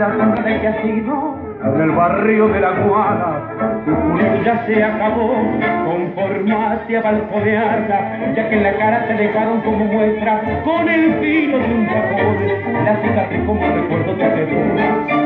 la sombra de que ha sido en el barrio de la Guana. Tu juventud ya se acabó, conformate a balconearla, ya que en la cara te dejaron como muestra con el filo de un vapor, la cicatriz como recuerdo te quedó.